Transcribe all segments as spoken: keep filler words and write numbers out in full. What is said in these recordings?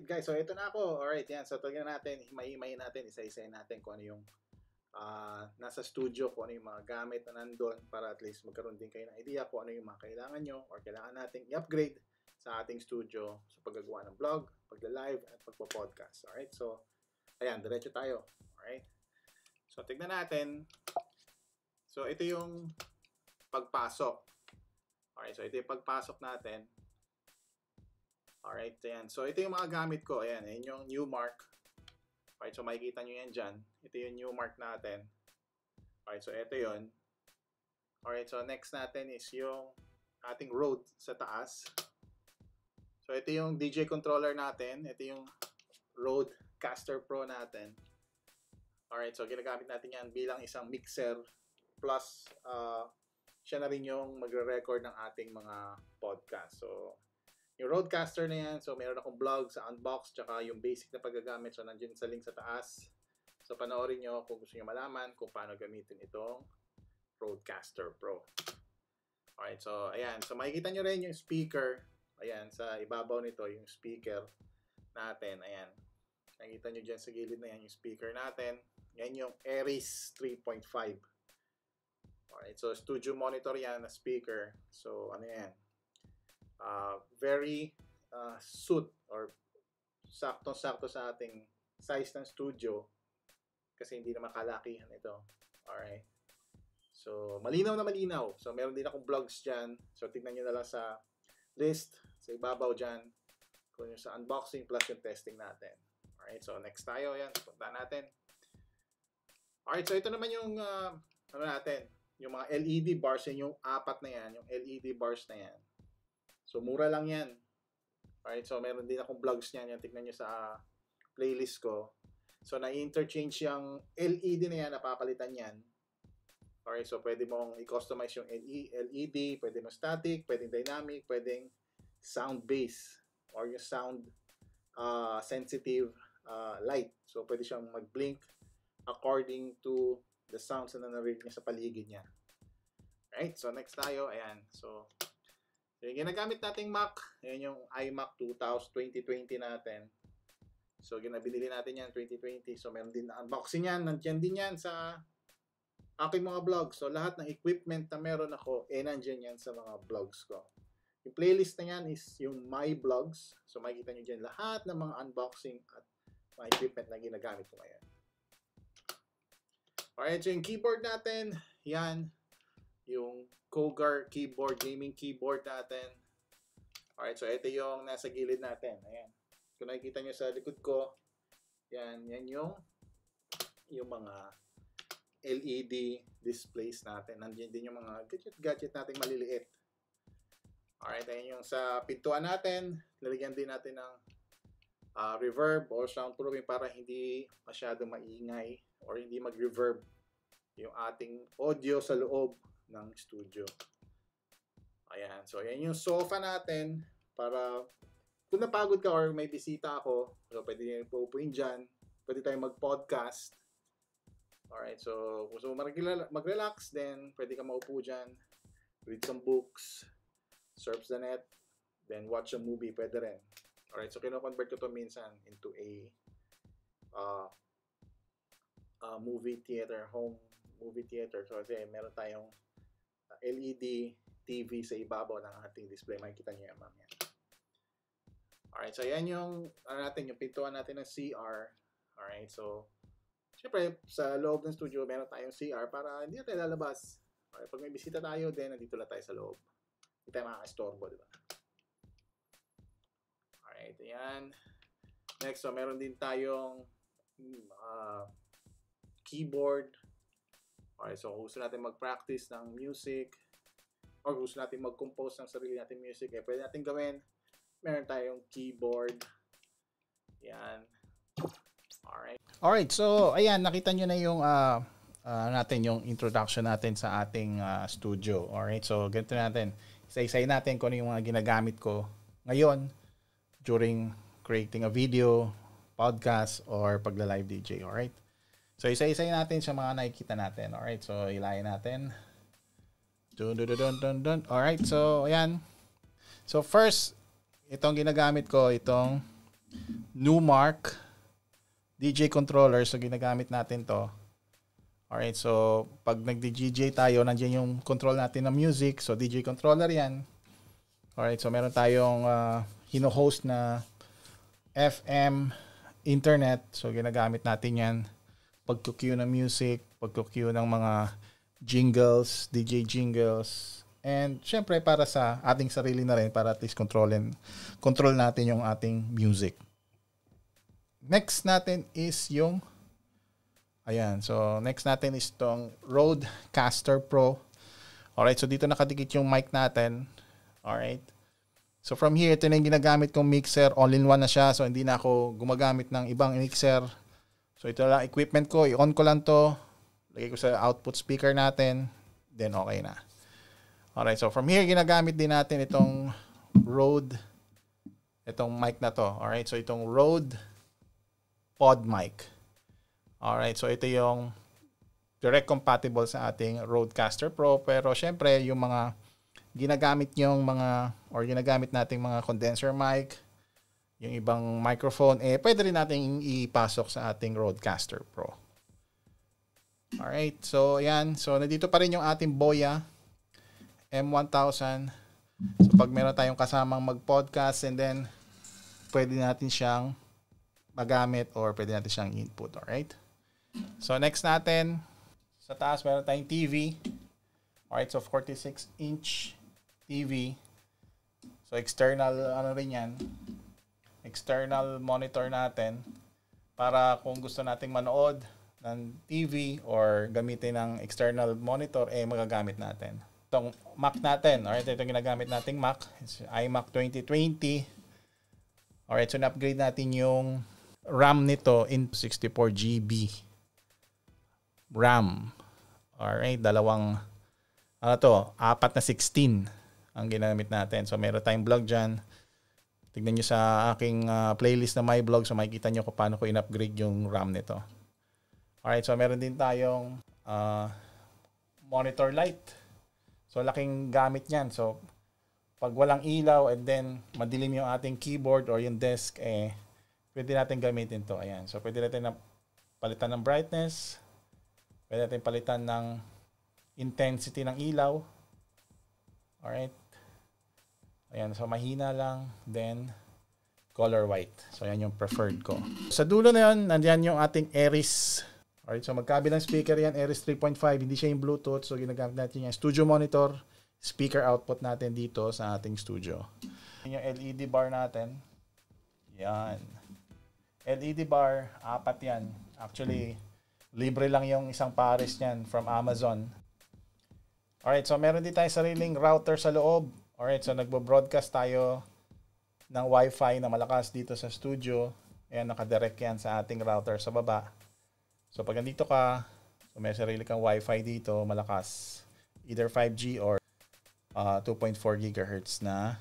Alright guys, so ito na ako. Alright, yan. So tignan natin, himay-himayin natin, isa-isayin natin kung ano yung uh, nasa studio, kung ano yung mga gamit na nandun para at least magkaroon din kayo ng idea kung ano yung mga kailangan nyo or kailangan natin i-upgrade sa ating studio sa paggagawa ng vlog, pagla-live, at pagpo-podcast. Alright, so ayan, diretso tayo. Alright. So tignan natin. So ito yung pagpasok. Alright, so ito yung pagpasok natin. Alright, ayan. So, ito yung mga gamit ko. Ayan, ayan yung Newmark. Alright, so makikita nyo yan dyan. Ito yung Newmark natin. Alright, so ito yun. Alright, so next natin is yung ating Rode sa taas. So, ito yung D J controller natin. Ito yung Rode Caster Pro natin. Alright, so ginagamit natin yan bilang isang mixer. Plus, uh, siya na rin yung magre-record ng ating mga podcast. So, yung Rodecaster na yan, so meron akong vlog sa unbox, tsaka yung basic na paggagamit, so nandiyan sa link sa taas. So panoorin nyo kung gusto nyo malaman kung paano gamitin itong Rodecaster Pro. Alright, so ayan, so makikita nyo rin yung speaker. Ayan, sa ibabaw nito yung speaker natin. Ayan, nakikita nyo dyan sa gilid na yan yung speaker natin. Yan yung Aries three point five. Alright, so studio monitor yan na speaker. So ano yan? Uh, very uh, suit or saktong-sakto sa ating size ng studio kasi hindi na makalakihan ito. Alright. So, malinaw na malinaw. So, meron din akong vlogs dyan. So, tignan nyo na lang sa list, sa ibabaw dyan, kung yung sa unboxing plus yung testing natin. Alright. So, next tayo. Yan. Punta natin. Alright. So, ito naman yung uh, ano natin. Yung mga L E D bars. Yan yung apat na yan. Yung L E D bars na yan. So, mura lang yan. Alright, so meron din akong vlogs niyan. Yan, tignan nyo sa playlist ko. So, na-interchange yung L E D na yan, napapalitan yan. Alright, so pwede mong i-customize yung L E D, pwede mong static, pwedeng dynamic, pwedeng sound base, or yung sound uh, sensitive uh, light. So, pwede siyang mag-blink according to the sounds na narinig niya sa paligid niya. Alright, so next tayo. Ayan, so yung ginagamit nating Mac, yan yung iMac twenty twenty natin. So, ginabili natin yan twenty twenty. So, meron din na unboxing yan. Nandiyan din yan sa aking mga vlogs. So, lahat ng equipment na meron ako, eh, nandiyan yan sa mga vlogs ko. Yung playlist na yan is yung My Vlogs. So, makikita nyo dyan lahat ng mga unboxing at mga equipment na ginagamit ko ngayon. Alright, so yung keyboard natin, yan. Yung Cougar keyboard, gaming keyboard natin. Alright, so ito yung nasa gilid natin. Ayan. Kung nakikita nyo sa likod ko, yan, yan yung yung mga L E D displays natin. Nandiyan din yung mga gadget-gadget natin maliliit. Alright, ayan yung sa pintuan natin. Lalagyan din natin ng uh, reverb or soundproofing para hindi masyado maingay or hindi mag-reverb yung ating audio sa loob ng studio. Ayan. So, ayan yung sofa natin para kung napagod ka or may bisita ako, so pwede nyo pupuin dyan. Pwede tayong mag-podcast. Alright. So, kung gusto mo mag-relax, then pwede ka maupo dyan. Read some books. Surf the net. Then watch a movie. Pwede rin. Alright. So, kino-convert ko to minsan into a uh, uh, movie theater, home movie theater. So, kasi meron tayong L E D T V sa ibabaw ng ating display. Makikita nyo yan, mamaya. Alright, so yan yung, ano natin, yung pintuan natin ng C R. Alright, so, syempre, sa loob ng studio, meron tayong C R para hindi na tayo lalabas. Alright, pag may bisita tayo, then nandito lang tayo sa loob. Hindi tayo makaka-estorbo, di ba? Alright, ayan. Next, so, meron din tayong uh, keyboard. Okay, so kung gusto natin mag-practice ng music or gusto natin mag-compose ng sarili natin music, eh, pwede natin gawin. Meron tayong keyboard. Yan. Alright. Alright, so ayan, nakita nyo na yung uh, uh, natin yung introduction natin sa ating uh, studio. Alright, so ganito natin. Isa-isay natin kung ano yung mga ginagamit ko ngayon during creating a video, podcast, or pagla-live D J. Alright. So, isa-isay natin sa mga nakikita natin. Alright, so ilayin natin. Dun, dun, dun, dun, dun. Alright, so ayan. So, first, itong ginagamit ko, itong Numark D J controller. So ginagamit natin to. Alright, so pag nag-D J tayo, nandiyan yung control natin ng music. So D J controller yan. Alright, so meron tayong uh, hino-host na F M internet. So ginagamit natin yan. Pag-cue ng music, pag-cue ng mga jingles, D J jingles. And syempre para sa ating sarili na rin, para at least controlin, control natin yung ating music. Next natin is yung ayan, so next natin is itong Rodecaster Pro. Alright, so dito nakadikit yung mic natin. Alright. So from here, ito na yung ginagamit kong mixer. All-in-one na siya, so hindi na ako gumagamit ng ibang mixer. So ito lang equipment ko. I-on ko lang to. Lagay ko sa output speaker natin. Then okay na. Alright, so from here, ginagamit din natin itong Rode, itong mic na to. Alright, so itong Rode Pod mic. Alright, so ito yung direct compatible sa ating Rodecaster Pro. Pero syempre, yung mga ginagamit yung mga, or ginagamit nating mga condenser mic, yung ibang microphone, eh pwede rin natin ipasok sa ating Rodecaster Pro. Alright, so yan. So nandito pa rin yung ating Boya M one thousand. So pag meron tayong kasamang mag-podcast, and then pwede natin siyang magamit or pwede natin siyang input. Alright? So next natin, sa taas meron tayong T V. Alright, so forty-six inch T V. So external ano rin yan. External monitor natin para kung gusto nating manood ng T V or gamitin ng external monitor, eh magagamit natin. Itong Mac natin, alright, ito ginagamit nating Mac. It's iMac twenty twenty. Alright, so na-upgrade natin yung RAM nito in sixty-four gigabytes RAM. Alright, dalawang, ano to, apat na sixteen ang ginamit natin. So meron tayong vlog dyan. Tignan nyo sa aking uh, playlist na my vlog. So makikita nyo kung paano ko in-upgrade yung RAM nito. Alright, so meron din tayong uh, monitor light. So laking gamit nyan. So pag walang ilaw and then madilim yung ating keyboard or yung desk, eh pwede natin gamitin to. Ayan. So pwede natin na palitan ng brightness. Pwede natin palitan ng intensity ng ilaw. Alright. Ayan. So mahina lang. Then color white. So ayan yung preferred ko. Sa dulo na yun, nandiyan yung ating Aries. Alright. So magkabilang speaker yan. Aries three point five. Hindi siya yung Bluetooth. So ginagamit natin yung studio monitor. Speaker output natin dito sa ating studio. Yung L E D bar natin. Yan. L E D bar, apat yan. Actually, libre lang yung isang pares niyan from Amazon. Alright, so meron din tayo sariling router sa loob. Alright, so nagbo-broadcast tayo ng Wi-Fi na malakas dito sa studio. Ayan, nakadirect yan sa ating router sa baba. So pag nandito ka, so may sarili kang Wi-Fi dito, malakas. Either five G or uh, two point four gigahertz na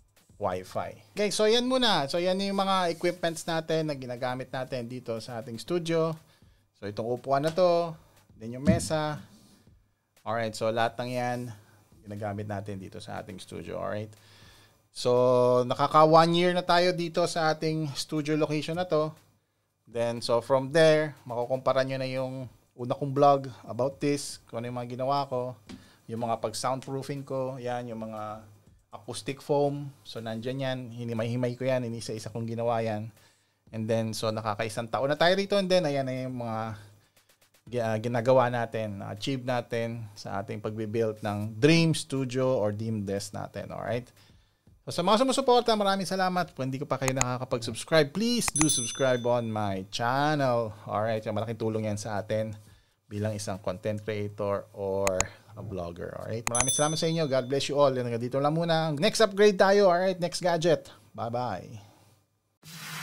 Wi-Fi. Okay, so yan muna. So yan yung mga equipments natin na ginagamit natin dito sa ating studio. So itong upuan na to, then yung mesa. Alright, so lahat ng yan ginagamit natin dito sa ating studio. Alright. So nakaka one year na tayo dito sa ating studio location na to. Then so from there, makukumpara nyo na yung una kong vlog about this, kung ano yung mga ginawa ko, yung mga pag-soundproofing ko, yan, yung mga acoustic foam. So, nandyan yan. Hinimay-himay ko yan. Inisa-isa kong ginawa yan. And then, so, nakakaisang taon na tayo rito. And then, ayan na yung mga uh, ginagawa natin, achieve natin sa ating pagbibuild ng Dream Studio or Dream Desk natin. Alright? So, sa mga sumusuporta, maraming salamat. Kung hindi ko pa kayo nakakapag-subscribe, please do subscribe on my channel. Alright? So, malaking tulong yan sa atin bilang isang content creator or a vlogger. Alright? Maraming salamat sa inyo. God bless you all. Yan, dito lang muna. Next upgrade tayo. Alright? Next gadget. Bye-bye.